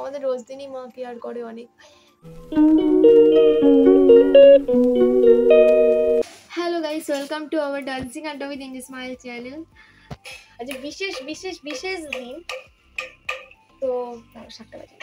আমাদের রোজ দিনই মা কেয়ার করে অনেক। Hello guys, welcome to our dancing আড্ডা উইথ ইন স্মাইল চ্যানেল। আজ বিশেষ বিশেষ বিশেষ দিন। তো 7টা বাজে।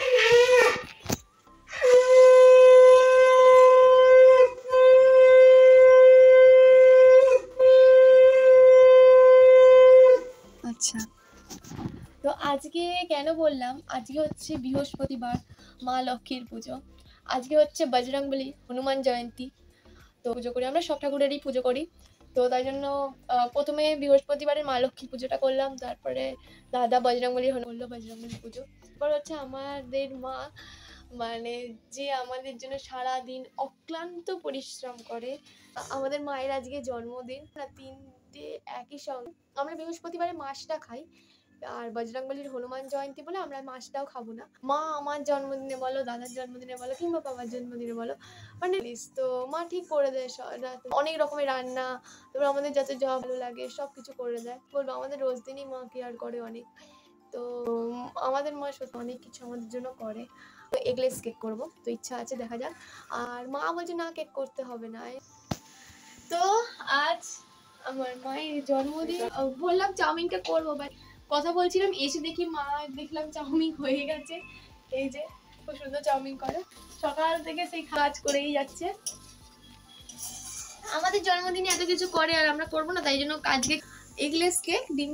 আচ্ছা, তো আজকে কেন বললাম, আজকে হচ্ছে বৃহস্পতিবার, মা লক্ষ্মীর পুজো। আজকে হচ্ছে বজরংবলী হনুমান জয়ন্তী। তো পুজো করি, আমরা সব ঠাকুরেরই পুজো করি। তো তাই জন্য প্রথমে বৃহস্পতিবারের মা লক্ষ্মী পুজোটা করলাম, তারপরে দাদা বজরংবলীর হলো বজরংবলী পুজো। তারপর হচ্ছে আমাদের মা, মানে যে আমাদের জন্য সারাদিন অক্লান্ত পরিশ্রম করে। আমাদের মায়ের আজকে জন্মদিন, 3টে একই সঙ্গে। আমরা বৃহস্পতিবারে মাছটা খাই, আর বজরংবলীর হনুমান জয়ন্তী বলে আমরা মাছটাও খাবো না। মা আমার জন্মদিনে বলো, দাদার জন্মদিনে বলো, কিংবা বাবার জন্মদিনে বলো, মানে তো মা ঠিক করে দেয় অনেক রকমের রান্না। তারপর আমাদের যাতে যা ভালো লাগে সব কিছু করে দেয়। বলবো আমাদের রোজ দিনই মা কেয়ার করে অনেক। তো আমাদের মা সত্যি অনেক কিছু আমাদের জন্য করে। তো এগলেস কেক করবো, তো ইচ্ছা আছে, দেখা যাক। আর মা বলছে না, কেক করতে হবে না। তো আজ আমার মায়ের জন্মদিন, বললাম চাউমিনটা করবো, বাট কথা বলছিলাম, এসে দেখি মা, দেখলাম চাউমিন হয়ে গেছে। এই যে খুব সুন্দর চাউমিন করে, সকাল থেকে সেই কাজ করেই যাচ্ছে। আমাদের জন্মদিনে এত কিছু করে আর আমরা করবো না, তাই জন্য আজকে এগলেস কেক, ডিম।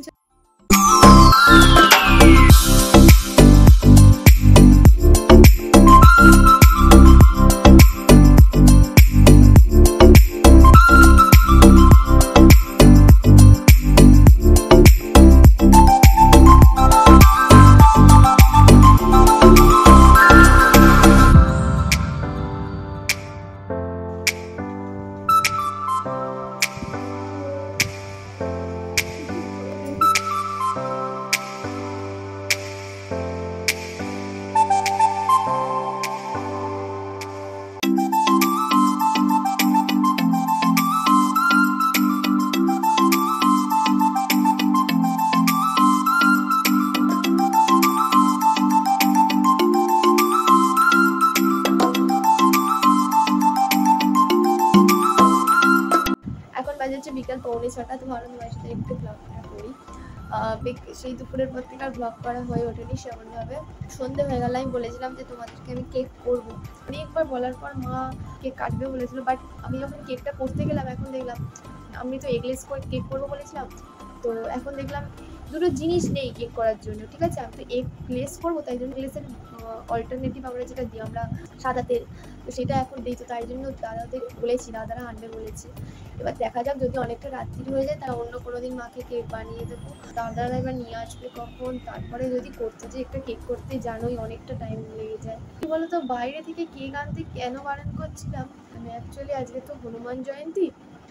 বিকাল 6:45। তো ভাবলাম তোমার সাথে একটু ব্লগটা করি। সেই দুপুরের পর থেকে আর ব্লগ করা হয়ে ওঠেনি সেমনভাবে। সন্ধে হয়ে গেল, আমি বলেছিলাম যে তোমাদেরকে আমি কেক করবো। অনেকবার বলার পর মা কেক কাটবে বলেছিল, বাট আমি যখন কেকটা করতে গেলাম, এখন দেখলাম আমি তো এগলেস কেক করবো বলেছিলাম, তো এখন দেখলাম দুটো জিনিস নেই কেক করার জন্য। ঠিক আছে, আমি তো এগলেস করবো, তাই জন্য এগলেসের অল্টারনেটিভ আমরা যেটা দিই, আমরা সাদা তেল, তো সেটা এখন দিই। তো তাই জন্য দাদাদের বলেছি, দাদারা আনবে বলেছে। এবার দেখা যাক, যদি অনেকটা রাত্রি হয়ে যায় তাহলে অন্য কোনো দিন মাকে কেক বানিয়ে দেবো। দাদারা এবার নিয়ে আসবে কখন, তারপরে যদি করতে যে একটা কেক করতে জানোই অনেকটা টাইম লেগে যায়। কি বলতো, বাইরে থেকে কেক আনতে কেন বারণ করছিলাম, মানে অ্যাকচুয়ালি আজকে তো হনুমান জয়ন্তী।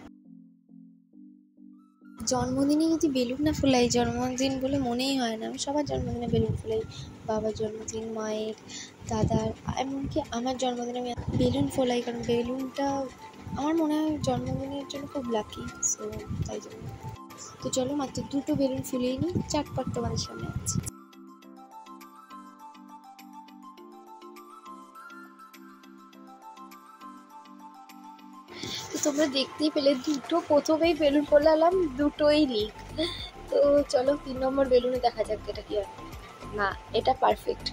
জন্মদিনে যদি বেলুন না ফুলাই, জন্মদিন বলে মনেই হয় না। আমি সবার জন্মদিনে বেলুন ফুলাই, বাবার জন্মদিন, মায়ের, দাদার, এমনকি আমার জন্মদিনে আমি বেলুন ফোলাই, কারণ বেলুনটা আমার মনে হয় জন্মদিনের জন্য খুব লাকি, সো তাই জন্য। তো চলো মাত্র 2টো বেলুন ফুলিয়ে নিই, চাটপট তোমাদের সামনে আছে। তো তোমরা দেখতেই পেলে, দুটো প্রথমেই বেলুন ফোলালাম, দুটোই লিক। তো চলো 3 নম্বর বেলুনে দেখা যাক এটা কি হয়। না, এটা পারফেক্ট।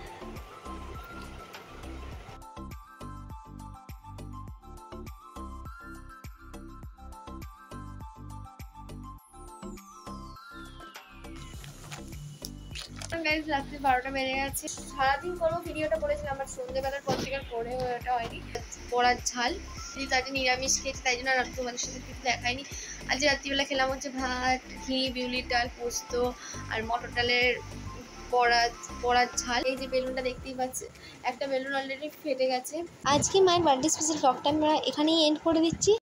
গাইজ, রাত্রি 12টা বেজে গেছে। সারাদিন কোনো ভিডিওটা করেছিলাম, আমার সন্ধ্যেবেলার পর থেকে পরে ওটা হয়নি। পড়ার ঝাল, তাই নিরামিষ খেয়েছি, তাই জন্য আর তোমাদের সাথে কিছু দেখায়নি। আজ রাত্রিবেলা খেলাম হচ্ছে ভাত, ঘি, বিউলির ডাল, পোস্ত আর মটর ডালের বড়ার ঝাল। এই যে বেলুনটা দেখতেই পাচ্ছে, একটা বেলুন অলরেডি ফেটে গেছে। আজকে মায়ের বার্থডে স্পেশাল ব্লগটা আমরা এখানেই এন্ড করে দিচ্ছি।